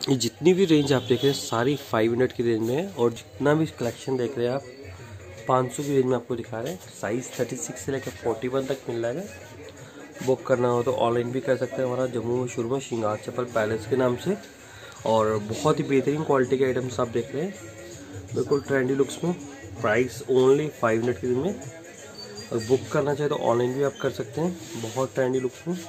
ये जितनी भी रेंज आप देख रहे हैं सारी 500 की रेंज में है, और जितना भी कलेक्शन देख रहे हैं आप 500 की रेंज में आपको दिखा रहे हैं। साइज़ 36 से लेकर 41 तक मिल जाएगा। बुक करना हो तो ऑनलाइन भी कर सकते हैं। हमारा जम्मू में शुरू में श्रृंगार चप्पल पैलेस के नाम से, और बहुत ही बेहतरीन क्वालिटी के आइटम्स आप देख रहे हैं, बिल्कुल ट्रेंडी लुक्स में। प्राइस ओनली 500 की रेंज में। और बुक करना चाहे तो ऑनलाइन भी आप कर सकते हैं, बहुत ट्रेंडी लुक्स में।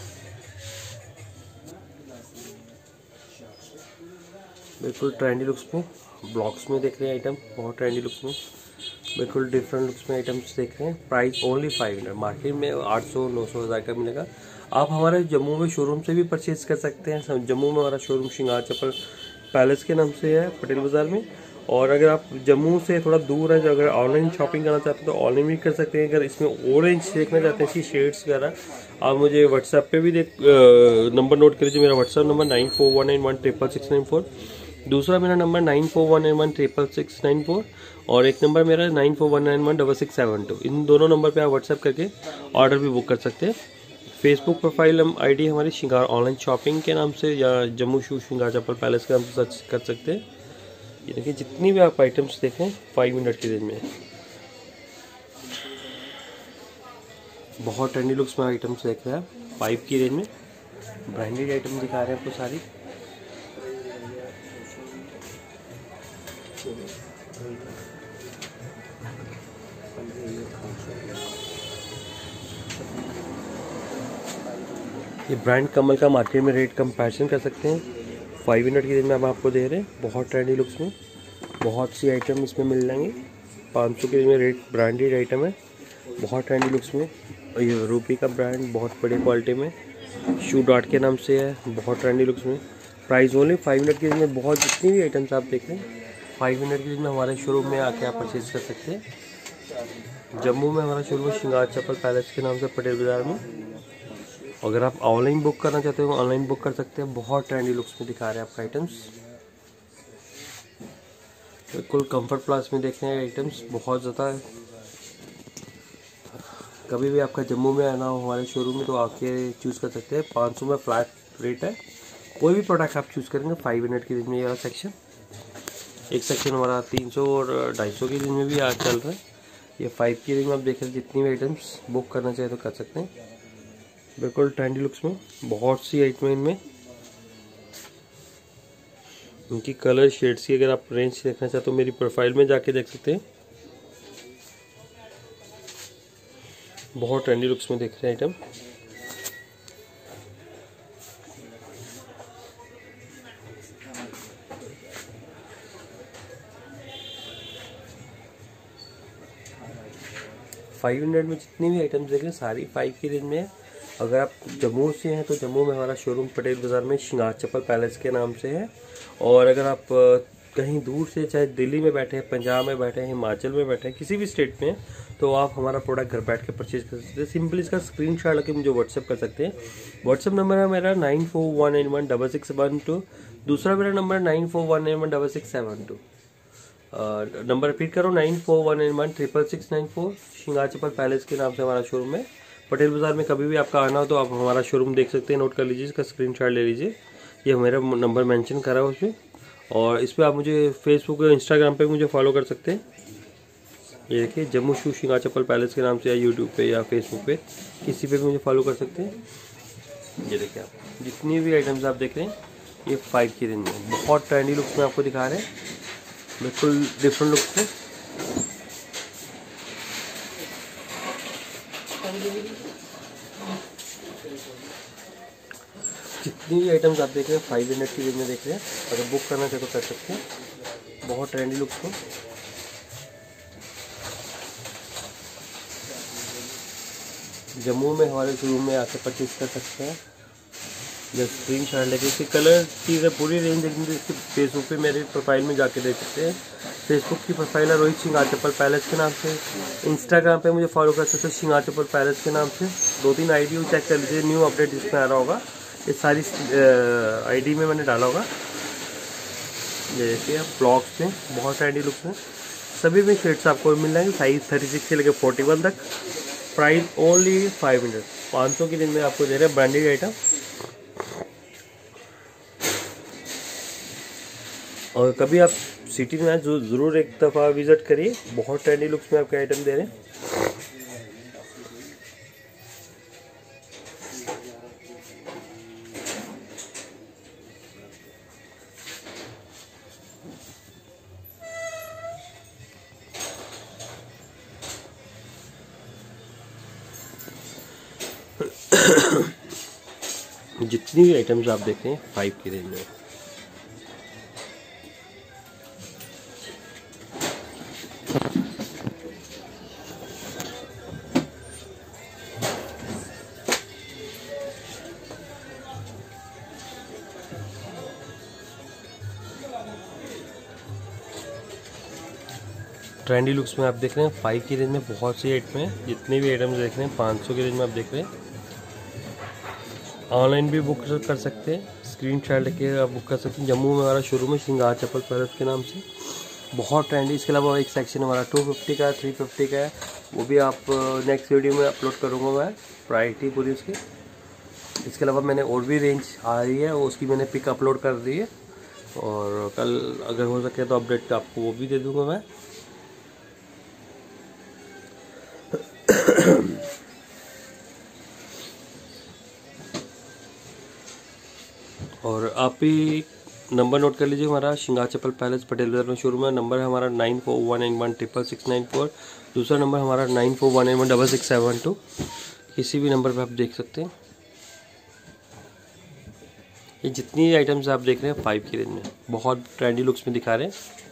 बिल्कुल ट्रेंडी लुक्स में ब्लॉक्स में देख रहे हैं आइटम, बहुत ट्रेंडी लुक्स में, बिल्कुल डिफरेंट लुक्स में आइटम्स देख रहे हैं। Price only 500। मार्केट में 800 900 हज़ार का मिलेगा। आप हमारे जम्मू में शोरूम से भी परचेज कर सकते हैं। जम्मू में हमारा शोरूम श्रृंगार चप्पल पैलेस के नाम से है, पटेल बाज़ार में। और अगर आप जम्मू से थोड़ा दूर है, जो अगर ऑनलाइन शॉपिंग करना चाहते हैं तो ऑनलाइन भी कर सकते हैं। अगर इसमें ऑरेंज देखना चाहते हैं, इसकी शेड्स वगैरह, आप मुझे व्हाट्सएप पे भी नंबर नोट कर लीजिए। मेरा व्हाट्सएप नंबर 9419166694। दूसरा मेरा नंबर 9419166694, और एक नंबर मेरा 9419166672। इन दोनों नंबर पे आप व्हाट्सएप करके ऑर्डर भी बुक कर सकते हैं। फेसबुक प्रोफाइल आईडी हमारी श्रृंगार ऑनलाइन शॉपिंग के नाम से, या जम्मू शू श्रृंगार चप्पल पैलेस के नाम से सर्च कर सकते हैं। ये देखिए जितनी भी आप आइटम्स देखें 500 की रेंज में, बहुत ट्रेंडी लुक्स में आइटम्स देख रहे हैं। 5 की रेंज में ब्रांडेड आइटम दिखा रहे हैं आपको सारी। ये ब्रांड कमल का मार्केट में रेट कंपैरिजन कर सकते हैं। 500 की रेंज में हम आपको दे रहे हैं, बहुत ट्रेंडी लुक्स में, बहुत सी आइटम इसमें मिल जाएंगे। 500 की रेंज में रेट ब्रांडेड आइटम है, बहुत ट्रेंडी लुक्स में। ये रूपी का ब्रांड बहुत बड़ी क्वालिटी में, शू डॉट के नाम से है, बहुत ट्रेंडी लुक्स में। प्राइस ओनली 500 की रेंज में। बहुत जितनी भी आइटम्स आप देख रहे हैं 500 की रेंज में हमारे शोरूम में आके आप परचेज कर सकते हैं। जम्मू में हमारा शोरूम श्रृंगार चप्पल पैलेस के नाम से, पटेल बाज़ार में। अगर आप ऑनलाइन बुक करना चाहते हो ऑनलाइन बुक कर सकते हैं। बहुत ट्रेंडी लुक्स में दिखा रहे हैं आपका आइटम्स, बिल्कुल कंफर्ट प्लस में देख रहे हैं आइटम्स, बहुत ज़्यादा। कभी भी आपका जम्मू में आना हो हमारे शोरूम में तो आके चूज़ कर सकते हैं। 500 में फ्लैट रेट है। कोई भी प्रोडक्ट आप चूज़ करेंगे 500 की रेंज में। ये सेक्शन, एक सेक्शन हमारा 300 और 250 की रेंज में भी आज चल रहा है। ये 5 की रेंज में आप देख रहे हैं। जितनी भी आइटम्स बुक करना चाहिए तो कर सकते हैं, बिल्कुल ट्रेंडी लुक्स में, बहुत सी आइटम इनमें। उनकी कलर शेड्स की अगर आप रेंज देखना चाहते हो मेरी प्रोफाइल में जाके देख सकते हैं। बहुत ट्रेंडी लुक्स में देख रहे हैं आइटम। $500 में जितनी भी आइटम्स देख रहे हैं सारी 5 की रेंज में है। अगर आप जम्मू से हैं तो जम्मू में हमारा शोरूम पटेल बाज़ार में श्रृंगार चप्पल पैलेस के नाम से है। और अगर आप कहीं दूर से, चाहे दिल्ली में बैठे हैं, पंजाब में बैठे हैं, हिमाचल में बैठे हैं, किसी भी स्टेट में, तो आप हमारा प्रोडक्ट घर बैठ के परचेज कर सकते हैं। सिंपल इसका स्क्रीनशॉट लेके मुझे व्हाट्सएप कर सकते हैं। व्हाट्सएप नंबर है मेरा 9418166672। दूसरा मेरा नंबर 9418166672। नंबर रिपीट करो 9418166694। श्रृंगार चप्पल पैलेस के नाम से हमारा शोरूम है पटेल बाज़ार में। कभी भी आपका आना हो तो आप हमारा शोरूम देख सकते हैं, नोट कर लीजिए, इसका स्क्रीनशॉट ले लीजिए। ये मेरा नंबर मेंशन करा है उसमें। और इस पर आप मुझे फेसबुक और इंस्टाग्राम पे मुझे फॉलो कर सकते हैं। ये देखिए जम्मू शू श्रृंगार चप्पल पैलेस के नाम से, या यूट्यूब पे या फेसबुक पे, किसी पे भी मुझे फॉलो कर सकते हैं। ये देखिए आप जितनी भी आइटम्स आप देख रहे हैं ये 5 की रेंज में, बहुत ट्रेंडी लुक्स में आपको दिखा रहे हैं, बिल्कुल डिफरेंट लुक्स में। जितनी भी आइटम्स आप देख रहे हैं 500 की रेंज में देख रहे हैं। अगर बुक करना चाहे तो कर सकते हैं, बहुत ट्रेंडी लुक्स में। जम्मू में हमारे शोरूम में आकर परचेज कर सकते हैं। या स्क्रीन शॉट लेके इसकी कलर की पूरी रेंज देखिए फेसबुक पे मेरे प्रोफाइल में जाके देख सकते हैं। फेसबुक की प्रोफाइल है रोहित श्रृंगार चप्पल पैलेस के नाम से। इंस्टाग्राम पे मुझे फॉलो कर सकते हैं श्रृंगार चप्पल पैलेस के नाम से। 2-3 आईडी चेक कर लीजिए, न्यू अपडेट जिसमें आ रहा होगा ये सारी आईडी में मैंने डाला होगा। ये देखिए आप ब्लॉग्स में, बहुत ट्रेंडी लुक्स में, सभी में शेड्स आपको मिल जाएंगे। साइज 36 से लेकर 41 तक। प्राइस ओनली 500 की रेंज में आपको दे रहे हैं ब्रांडेड आइटम। और कभी आप सिटी में आए ज़रूर एक दफ़ा विज़िट करिए, बहुत ट्रेंडी लुक्स में आपके आइटम दे रहे हैं। जितनी भी आइटम्स आप देख रहे हैं 5 की रेंज में। ट्रेंडी लुक्स में आप देख रहे हैं 5 की रेंज में बहुत सी आइटम है। जितने भी आइटम्स देख रहे हैं 500 की रेंज में आप देख रहे हैं। ऑनलाइन भी बुक कर सकते हैं, स्क्रीनशॉट लेके आप बुक कर सकते हैं। जम्मू में हमारा शोरूम है श्रृंगार चप्पल पैलेस के नाम से, बहुत ट्रेंडी। इसके अलावा एक सेक्शन हमारा 250 का है, 350 का है, वो भी आप नेक्स्ट वीडियो में अपलोड करूँगा मैं, प्रायोरिटी पूरी उसकी। इसके अलावा मैंने और भी रेंज आ रही है, उसकी मैंने पिक अपलोड कर दी है, और कल अगर हो सके तो अपडेट आपको वो भी दे दूँगा मैं। और आप भी नंबर नोट कर लीजिए, हमारा श्रृंगार चप्पल पैलेस पटेल बाजार में शोरूम है। नंबर है हमारा 9419166692। दूसरा नंबर हमारा 9419166672। किसी भी नंबर पे आप देख सकते हैं। ये जितनी आइटम्स आप देख रहे हैं 5 की रेंज में बहुत ट्रेंडी लुक्स में दिखा रहे हैं।